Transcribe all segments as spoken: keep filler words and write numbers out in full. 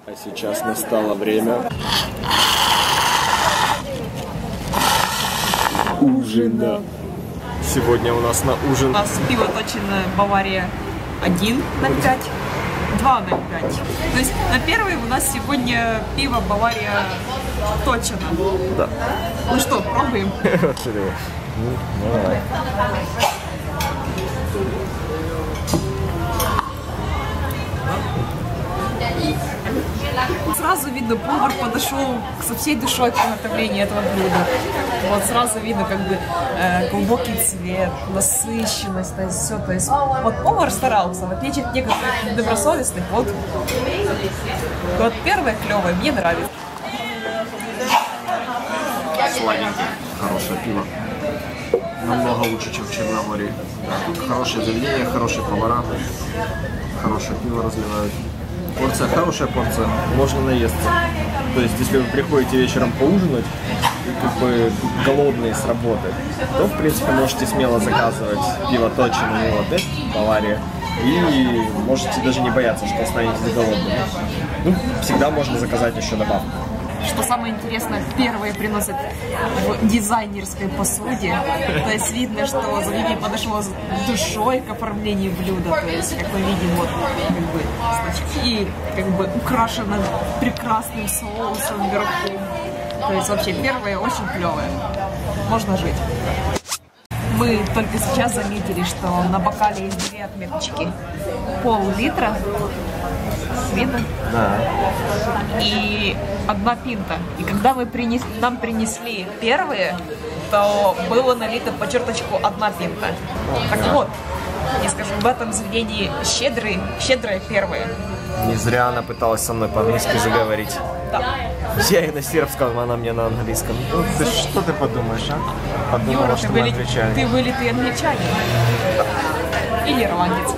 А сейчас настало время ужина. Сегодня у нас на ужин. У нас пиво точно Бавария один ноль пять, два ноль пять. То есть на первый у нас сегодня пиво Бавария точно. Да. Ну что, пробуем? Ну, давай. Сразу видно, повар подошел со всей душой к приготовлению этого блюда. Вот сразу видно как бы э, глубокий цвет, насыщенность, то есть все. То есть вот повар старался, в отличие от некоторых недобросовестных. Вот, вот первое клевое, мне нравится. Сладенький, хорошее пиво. Намного лучше, чем в Черногории. Да, тут хорошее заведение, хорошие повара, хорошее пиво разливают. Порция, хорошая порция, можно наесться. То есть, если вы приходите вечером поужинать, как бы голодные с работы, то, в принципе, можете смело заказывать пиво точно, вот, Бавария, и можете даже не бояться, что останетесь голодными. Ну, всегда можно заказать еще добавку. Что самое интересное, первые приносят в дизайнерской посуде. То есть видно, что заведение подошло с душой к оформлению блюда. То есть, как мы видим, вот, как бы, значит, и как бы украшено прекрасным соусом вверху. То есть вообще первое очень клевое. Можно жить. Мы только сейчас заметили, что на бокале есть две отметочки. Пол-литра. Видно? Да. И одна пинта. И когда мы принес... нам принесли первые, то было налито по черточку одна пинта. Так вот, я скажу, в этом заведении щедрые, щедрые первые. Не зря она пыталась со мной по-английски заговорить. Да. Я и на сербском, она мне на английском. Ну, ты, что ты подумаешь, а? Подумала, Юра, что ты, мы выли... англичане. ты вылитый англичанин. Или ирландец.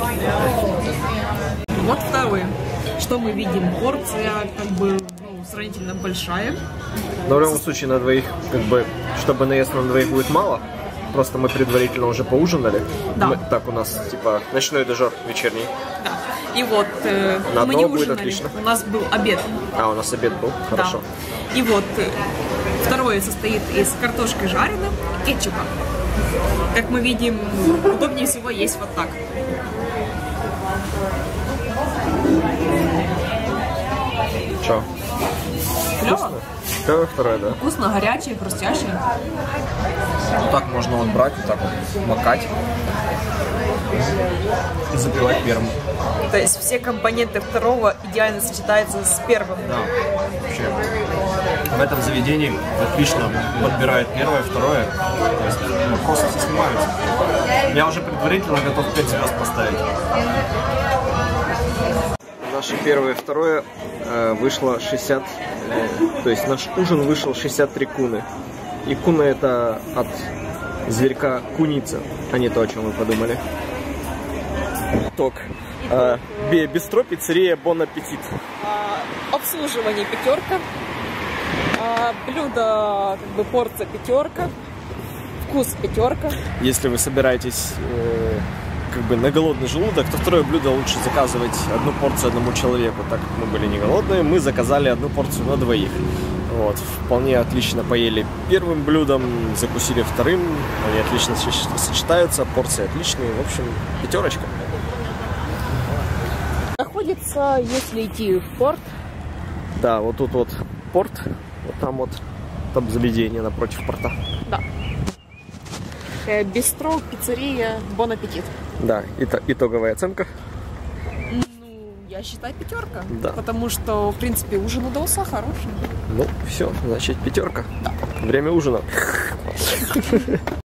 Вот второе. Что мы видим? Порция как бы ну, сравнительно большая. Но в любом случае на двоих, как бы, чтобы наесться на двоих будет мало. Просто мы предварительно уже поужинали. Да. Мы, так у нас, типа, ночной дожор вечерний. Да. И вот э, на мы не будет ужинали, отлично. У нас был обед. А, у нас обед был? Хорошо. Да. И вот э, второе состоит из картошки жареной и кетчупа. Как мы видим, удобнее всего есть вот так. Чё? Клево? Клево второе, да. Вкусно, горячее, хрустящее. Вот так можно вот брать, вот так вот макать и запивать первым. То есть все компоненты второго идеально сочетаются с первым. Да, вообще. В этом заведении отлично подбирает первое, второе. То есть вопросы все снимаются. Я уже предварительно готов пять звезд поставить. Наше первое и второе э, вышло шестьдесят, э, то есть наш ужин вышел шестьдесят три куны. И куна это от зверька куница, а не то, о чем вы подумали. Итог. Э, бистро, пиццерия, бон аппетит. А, обслуживание пятерка. А, блюдо, как бы порция пятерка. Вкус пятерка. Если вы собираетесь э, как бы на голодный желудок, то второе блюдо лучше заказывать одну порцию одному человеку. Так как мы были не голодные, мы заказали одну порцию на двоих. Вот, вполне отлично поели первым блюдом, закусили вторым, они отлично сочетаются, порции отличные, в общем, пятерочка. Находится, если идти в порт. Да, вот тут вот порт, вот там вот, там заведение напротив порта. Да. Бистро, пиццерия, бон аппетит. Да, ит- итоговая оценка. Ну, я считаю пятерка. Да. Потому что, в принципе, ужин удался хороший. Ну, все, значит, пятерка. Да. Время ужина.